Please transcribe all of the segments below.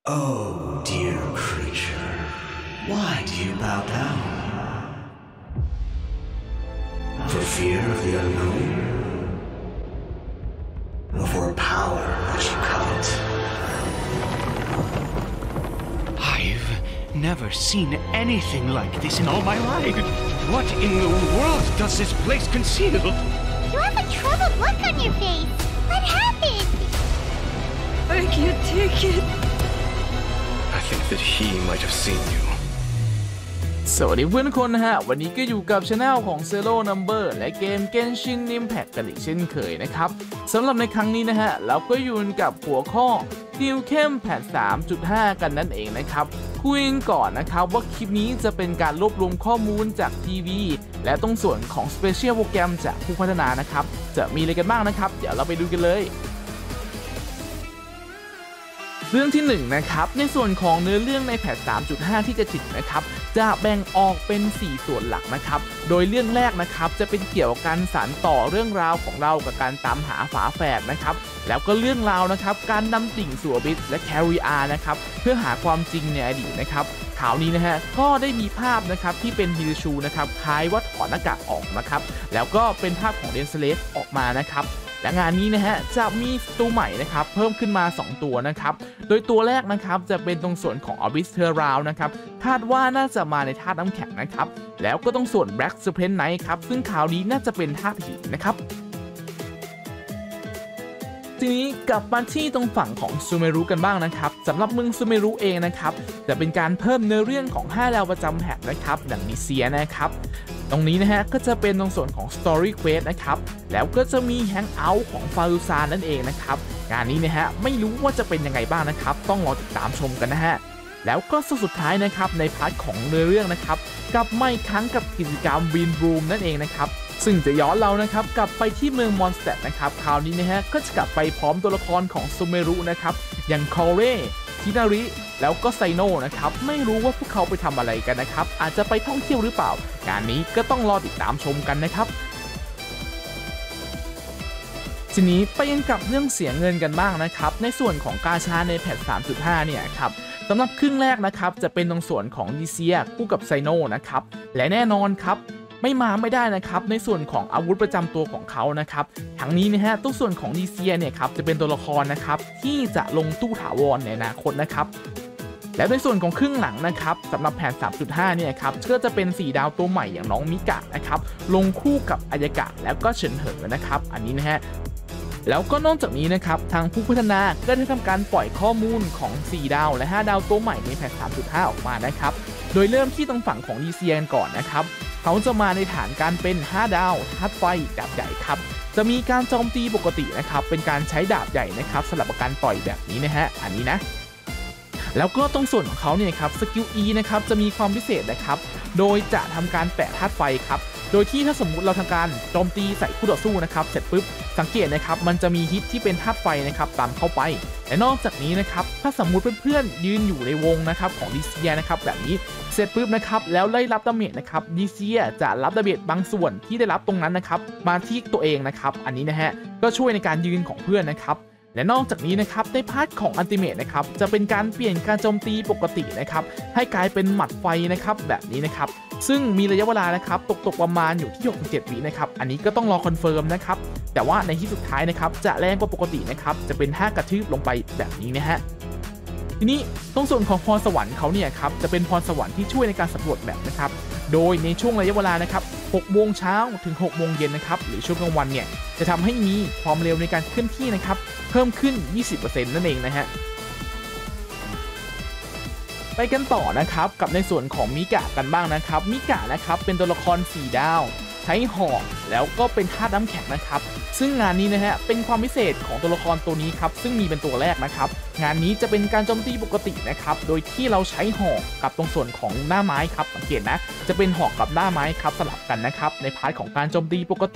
Oh, dear creature, why do you bow down? For fear of the unknown? Or for power that you covet? I've never seen anything like this in all my life. What in the world does this place conceal? You have a troubled look on your face. What happened? I can't take it. I think that he might have seen you. สวัสดีเพื่อนทุกคนนะฮะวันนี้ก็อยู่กับช anel ของ Zero Number และเกม Genshin Impact กันอีกเช่นเคยนะครับสำหรับในครั้งนี้นะฮะเราก็อยู่กับหัวข้อดิวเข้มแพท 3.5 กันนั่นเองนะครับคุยกันก่อนนะครับว่าคลิปนี้จะเป็นการรวบรวมข้อมูลจากทีวีและตรงส่วนของ Special โปรแกรมจากผู้พัฒนานะครับจะมีอะไรกันบ้างนะครับเดี๋ยวเราไปดูกันเลยเรื่องที่1นะครับในส่วนของเนื้อเรื่องในแพท 3.5 ที่จะถึงนะครับจะแบ่งออกเป็น4ส่วนหลักนะครับโดยเรื่องแรกนะครับจะเป็นเกี่ยวกับการสานต่อเรื่องราวของเรากับการตามหาฝาแฝดนะครับแล้วก็เรื่องราวนะครับการนำติ่งสู่อบิสและแคริอาร์นะครับเพื่อหาความจริงในอดีตนะครับข่าวนี้นะฮะก็ได้มีภาพนะครับที่เป็นฮิรชูนะครับคล้ายว่าถอดหน้ากากออกนะครับแล้วก็เป็นภาพของเดนเซเลสออกมานะครับและงานนี้นะฮะจะมีศัตรูใหม่นะครับเพิ่มขึ้นมา2ตัวนะครับโดยตัวแรกนะครับจะเป็นตรงส่วนของ Abyss Terrao นะครับคาดว่าน่าจะมาในธาตุน้ำแข็งนะครับแล้วก็ต้องส่วน Black Serpent Knight ครับซึ่งข่าวนี้น่าจะเป็นธาตุหินนะครับทีนี้กลับมาที่ตรงฝั่งของซูเมรุกันบ้างนะครับสำหรับเมืองซูเมรุเองนะครับจะเป็นการเพิ่มเนื้อเรื่องของ5ดาวประจำแพทนะครับดังนิเซียนะครับตรงนี้นะฮะก็จะเป็นตรงส่วนของ Story Quest นะครับแล้วก็จะมี Hangout ของฟารูซานนั่นเองนะครับงานนี้นะฮะไม่รู้ว่าจะเป็นยังไงบ้างนะครับต้องรอติดตามชมกันนะฮะแล้วก็สุดท้ายนะครับในพาร์ทของเนื้อเรื่องนะครับกลับมาอีกครั้งกับกิจกรรม Wind Room นั่นเองนะครับซึ่งจะย้อนเรานะครับกลับไปที่เมืองมอนสเตดนะครับคราวนี้นะฮะก็จะกลับไปพร้อมตัวละครของซูเมรุนะครับอย่างคอเรทินาริแล้วก็ไซโนนะครับไม่รู้ว่าพวกเขาไปทำอะไรกันนะครับอาจจะไปท่องเที่ยวหรือเปล่างานนี้ก็ต้องรอติดตามชมกันนะครับทีนี้ไปยังกับเรื่องเสียเงินกันบ้างนะครับในส่วนของกาชาในแพท 3.5 เนี่ยครับสำหรับครึ่งแรกนะครับจะเป็นตรงส่วนของดิเซียคู่กับไซโนนะครับและแน่นอนครับไม่ได้นะครับในส่วนของอาวุธประจำตัวของเขานะครับทั้งนี้นะฮะตัวส่วนของดิเซียเนี่ยครับจะเป็นตัวละครนะครับที่จะลงตู้ถาวรในอนาคตนะครับและในส่วนของครึ่งหลังนะครับสำหรับแผน 3.5 เนี่ยครับก็จะเป็น4ดาวตัวใหม่อย่างน้องมิกะนะครับลงคู่กับอายากะแล้วก็เฉินเหินนะครับอันนี้นะฮะแล้วก็นอกจากนี้นะครับทางผู้พัฒนาก็ได้ทำการปล่อยข้อมูลของ4ดาวและ5ดาวตัวใหม่ในแผน 3.5 ออกมานะครับโดยเริ่มที่ตรงฝั่งของดิเซียกันก่อนนะครับเขาจะมาในฐานการเป็น5ดาวธาตุไฟดาบใหญ่ครับจะมีการโจมตีปกตินะครับเป็นการใช้ดาบใหญ่นะครับสลับกับการต่อยแบบนี้นะฮะอันนี้นะแล้วก็ตรงส่วนของเขาเนี่ยครับสกิล E นะครับจะมีความพิเศษนะครับโดยจะทำการแปะธาตุไฟครับโดยที่ถ้าสมมุติเราทำการโจมตีใส่คู่ต่อสู้นะครับเสร็จปุ๊บสังเกตนะครับมันจะมีฮิตที่เป็นธาตุไฟนะครับตามเข้าไปและนอกจากนี้นะครับถ้าสมมุติเพื่อนๆยืนอยู่ในวงนะครับของดิเซียนะครับแบบนี้เสร็จปุ๊บนะครับแล้วไล่รับดาเมจนะครับดิเซียจะรับดาเมจบางส่วนที่ได้รับตรงนั้นนะครับมาที่ตัวเองนะครับอันนี้นะฮะก็ช่วยในการยืนของเพื่อนนะครับและนอกจากนี้นะครับในพาร์ทของอัลติเมทนะครับจะเป็นการเปลี่ยนการโจมตีปกตินะครับให้กลายเป็นหมัดไฟนะครับแบบนี้นะครับซึ่งมีระยะเวลานะครับตกประมาณอยู่ที่6-7 วินะครับอันนี้ก็ต้องรอคอนเฟิร์มนะครับแต่ว่าในที่สุดท้ายนะครับจะแรงกว่าปกตินะครับจะเป็นท่ากระทืบลงไปแบบนี้นะฮะทีนี้ตรงส่วนของพรสวรรค์เขาเนี่ยครับจะเป็นพรสวรรค์ที่ช่วยในการสำรวจแบบนะครับโดยในช่วงระยะเวลานะครับ6 โมงเช้าถึง 6 โมงเย็นนะครับหรือช่วงกลางวันเนี่ยจะทำให้มีความเร็วในการเคลื่อนที่นะครับเพิ่มขึ้น 20% นั่นเองนะฮะไปกันต่อนะครับกับในส่วนของมิกะกันบ้างนะครับมิกะนะครับเป็นตัวละคร4ดาวใช้หอกแล้วก็เป็นธาตุน้ำแข็งนะครับซึ่งงานนี้นะฮะเป็นความพิเศษของตัวละครตัวนี้ครับซึ่งมีเป็นตัวแรกนะครับงานนี้จะเป็นการโจมตีปกตินะครับโดยที่เราใช้หอกกับตรงส่วนของหน้าไม้ครับสังเกตนะจะเป็นหอกกับหน้าไม้ครับสลับกันนะครับในพาร์ทของการโจมตีปกติ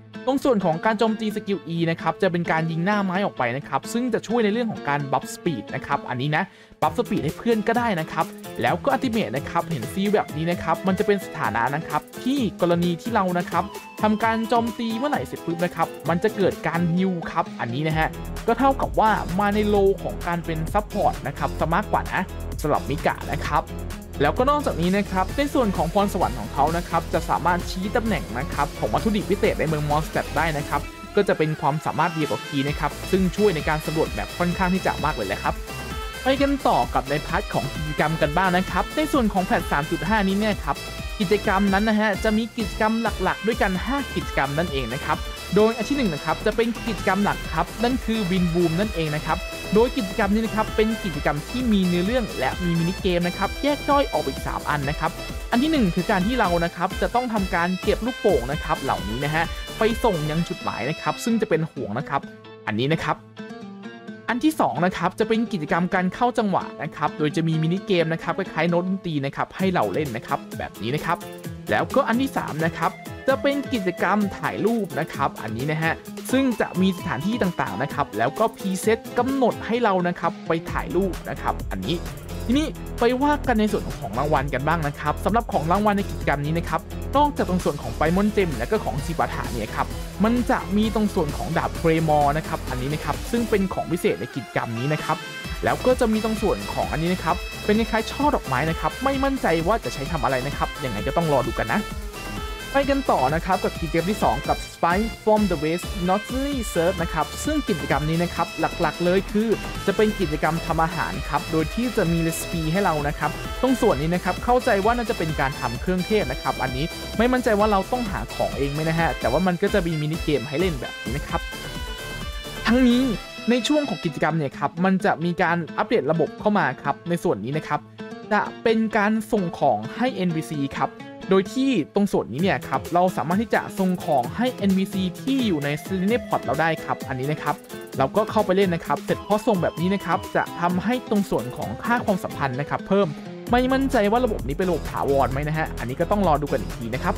ตรงส่วนของการโจมตีสกิล E นะครับจะเป็นการยิงหน้าไม้ออกไปนะครับซึ่งจะช่วยในเรื่องของการบัฟสปีดนะครับอันนี้นะบัฟสปีดให้เพื่อนก็ได้นะครับแล้วก็อัลติเมทนะครับเห็นฟีลแบบนี้นะครับมันจะเป็นสถานะนะครับที่กรณีที่เรานะครับทำการโจมตีเมื่อไหร่เสร็จปุ๊บนะครับมันจะเกิดการฮิลครับอันนี้นะฮะก็เท่ากับว่ามาในโลของการเป็นซัพพอร์ตนะครับซะมากกว่านะสำหรับมิกะนะครับแล้วก็นอกจากนี้นะครับในส่วนของพรสวรรค์ของเขานะครับจะสามารถชี้ตำแหน่งนะครับของวัตถุดิบพิเศษในเมืองมอนสเตอร์ได้นะครับก็จะเป็นความสามารถเดียวกับคีนะครับซึ่งช่วยในการสำรวจแบบค่อนข้างที่จะมากเลยแหละครับไปกันต่อกับในพาร์ทของกิจกรรมกันบ้างนะครับในส่วนของแพท 3.5 นี้เนี่ยครับกิจกรรมนั้นนะฮะจะมีกิจกรรมหลักๆด้วยกัน5กิจกรรมนั่นเองนะครับโดยอันที่1นะครับจะเป็นกิจกรรมหลักครับนั่นคือวินบูมนั่นเองนะครับโดยกิจกรรมนี้นะครับเป็นกิจกรรมที่มีเนื้อเรื่องและมีมินิเกมนะครับแยกย่อยออกอีก3อันนะครับอันที่1คือการที่เรานะครับจะต้องทำการเก็บลูกโป่งนะครับเหล่านี้นะฮะไปส่งยังจุดหมายนะครับซึ่งจะเป็นห่วงนะครับอันนี้นะครับอันที่2นะครับจะเป็นกิจกรรมการเข้าจังหวะนะครับโดยจะมีมินิเกมนะครับคล้ายๆโน้ตดนตรีนะครับให้เราเล่นนะครับแบบนี้นะครับแล้วก็อันที่3นะครับจะเป็นกิจกรรมถ่ายรูปนะครับอันนี้นะฮะซึ่งจะมีสถานที่ต่างๆนะครับแล้วก็พรีเซตกำหนดให้เรานะครับไปถ่ายรูปนะครับอันนี้ทีนี้ไปว่ากันในส่วนของรางวัลกันบ้างนะครับสำหรับของรางวัลในกิจกรรมนี้นะครับนอกจากตรงส่วนของไบมอนเจมและก็ของซิบาถาเนี่ยครับมันจะมีตรงส่วนของดาบเทรมอร์นะครับอันนี้นะครับซึ่งเป็นของพิเศษในกิจกรรมนี้นะครับแล้วก็จะมีตรงส่วนของอันนี้นะครับเป็นคล้ายๆช่อดอกไม้นะครับไม่มั่นใจว่าจะใช้ทำอะไรนะครับยังไงก็ต้องรอดูกันนะไปกันต่อนะครับกับกิจกรรมที่2กับ Spy from the West Northerly Search นะครับซึ่งกิจกรรมนี้นะครับหลักๆเลยคือจะเป็นกิจกรรมทำอาหารครับโดยที่จะมีเรซิปีให้เรานะครับตรงส่วนนี้นะครับเข้าใจว่าน่าจะเป็นการทำเครื่องเทศนะครับอันนี้ไม่มั่นใจว่าเราต้องหาของเองไหมนะฮะแต่ว่ามันก็จะมีมินิเกมให้เล่นแบบนี้นะครับทั้งนี้ในช่วงของกิจกรรมเนี่ยครับมันจะมีการอัปเดตระบบเข้ามาครับในส่วนนี้นะครับจะเป็นการส่งของให้ NPC ครับโดยที่ตรงส่วนนี้เนี่ยครับเราสามารถที่จะส่งของให้ NPC ที่อยู่ใน Selene Pod เราได้ครับอันนี้นะครับเราก็เข้าไปเล่นนะครับเสร็จพอส่งแบบนี้นะครับจะทำให้ตรงส่วนของค่าความสัมพันธ์นะครับเพิ่มไม่มั่นใจว่าระบบนี้เป็นระบบถาวรไหมนะฮะอันนี้ก็ต้องรอดูกันอีกทีนะครับ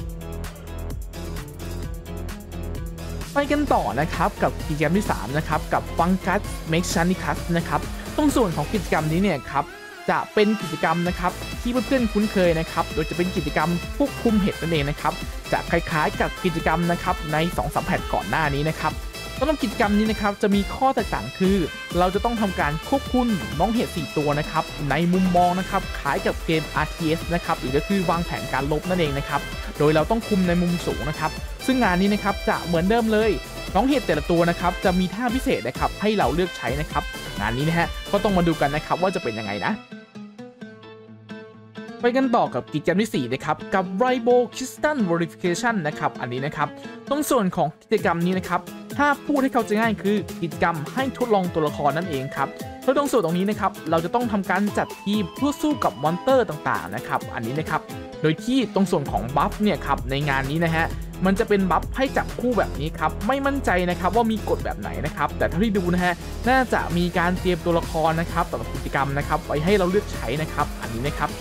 ไปกันต่อนะครับกับกิจกรรมที่3นะครับกับ Fungus Mechanicus นะครับตรงส่วนของกิจกรรมนี้เนี่ยครับจะเป็นกิจกรรมนะครับที่เพื่อนๆคุ้นเคยนะครับโดยจะเป็นกิจกรรมควบคุมเห็ดนั่นเองนะครับจะคล้ายๆกับกิจกรรมนะครับใน 2-3 แพทก่อนหน้านี้นะครับสำหรับกิจกรรมนี้นะครับจะมีข้อแตกต่างคือเราจะต้องทำการควบคุมน้องเห็ด4ตัวนะครับในมุมมองนะครับคล้ายกับเกม RTS นะครับหรือก็คือวางแผนการลบนั่นเองนะครับโดยเราต้องคุมในมุมสูงนะครับซึ่งงานนี้นะครับจะเหมือนเดิมเลยน้องเห็ดแต่ละตัวนะครับจะมีท่าพิเศษนะครับให้เราเลือกใช้นะครับงานนี้นะฮะก็ต้องมาดูกันนะครับว่าจะเป็นยังไงนะไปกันต่อกับกิจกรรมที่4นะครับกับ Ribo Crystal Verification นะครับอันนี้นะครับตรงส่วนของกิจกรรมนี้นะครับถ้าพูดให้เข้าใจง่ายคือกิจกรรมให้ทดลองตัวละครนั่นเองครับโดยตรงส่วนตรงนี้นะครับเราจะต้องทำการจัดทีมเพื่อสู้กับมอนเตอร์ต่างๆนะครับอันนี้นะครับโดยที่ตรงส่วนของบัฟเนี่ยครับในงานนี้นะฮะมันจะเป็นบัฟให้จับคู่แบบนี้ครับไม่มั่นใจนะครับว่ามีกฎแบบไหนนะครับแต่เท่าที่ดูนะฮะน่าจะมีการเตรียมตัวละครนะครับสำหรับกิจกรรมนะครับไว้ให้เราเลือกใช้นะครับอันนี้นะครับ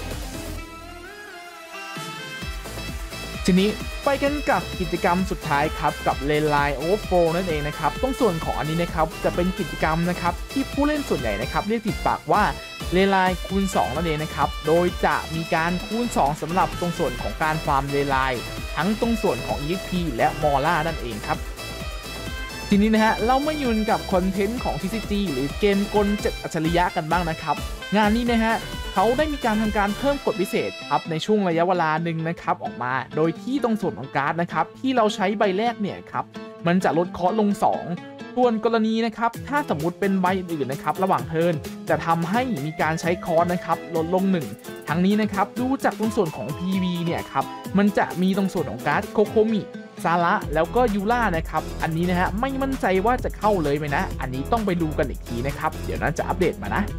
ทีนี้ไปกันกับกิจกรรมสุดท้ายครับกับ Leyline Overflow นั่นเองนะครับตรงส่วนของอันนี้นะครับจะเป็นกิจกรรมนะครับที่ผู้เล่นส่วนใหญ่นะครับเรียกติดปากว่า Leyline คูณ 2 นั่นเองนะครับโดยจะมีการคูณ 2 สำหรับตรงส่วนของการฟาร์ม Leyline ทั้งตรงส่วนของ EXP และ Mora นั่นเองครับทีนี้นะฮะเรามายุ่นกับคอนเทนต์ของ TCG หรือเกมกล7อัจฉริยะกันบ้างนะครับงานนี้นะฮะเขาได้มีการทำการเพิ่มกฎพิเศษครับในช่วงระยะเวลาหนึ่งนะครับออกมาโดยที่ตรงส่วนของการ์ดนะครับที่เราใช้ใบแรกเนี่ยครับมันจะลดคอร์สลง2ส่วนกรณีนะครับถ้าสมมุติเป็นใบอื่นนะครับระหว่างเทิร์นจะทำให้มีการใช้คอร์สนะครับลดลง1ทั้งนี้นะครับดูจากตรงส่วนของ PV เนี่ยครับมันจะมีตรงส่วนของการ์ดโคโคมิซาระแล้วก็ยูล่านะครับอันนี้นะฮะไม่มั่นใจว่าจะเข้าเลยไหมนะอันนี้ต้องไปดูกันอีกทีนะครับเดี๋ยวนั้นจะอัปเดตมานะ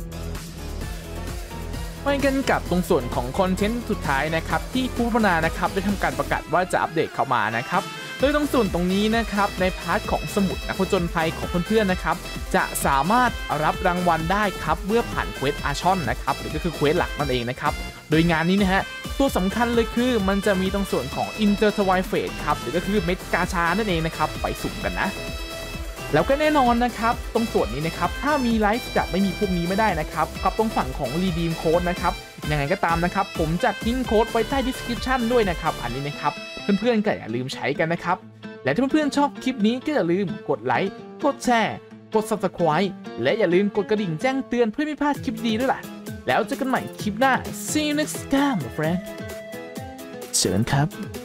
ไปกันกับตรงส่วนของคอนเทนต์สุดท้ายนะครับที่ผู้พัฒนานะครับได้ทำการประกาศว่าจะอัปเดตเข้ามานะครับโดยตรงส่วนตรงนี้นะครับในพาร์ทของสมุดนักผจญภัยของเพื่อนๆนะครับจะสามารถรับรางวัลได้ครับเมื่อผ่านเควสอาชอนนะครับหรือก็คือเควสหลักนั่นเองนะครับโดยงานนี้นะฮะตัวสำคัญเลยคือมันจะมีตรงส่วนของ Intertwine Phase ครับหรือก็คือเม็ดกาชานั่นเองนะครับไปสุ่มกันนะแล้วก็แน่นอนนะครับตรงส่วนนี้นะครับถ้ามีไลฟ์จะไม่มีพวกนี้ไม่ได้นะครับกับตรงฝั่งของ Redeem Code นะครับยังไงก็ตามนะครับผมจะทิ้งโค้ดไว้ใต้ description ด้วยนะครับอันนี้นะครับเพื่อนๆก็อย่าลืมใช้กันนะครับและถ้าเพื่อนๆชอบคลิปนี้ก็อย่าลืมกดไลค์กดแชร์กด subscribe และอย่าลืมกดกระดิ่งแจ้งเตือนเพื่อไม่พลาดคลิปดีด้วยล่ะแล้วเจอกันใหม่คลิปหน้า See you next time my friend เชิญครับ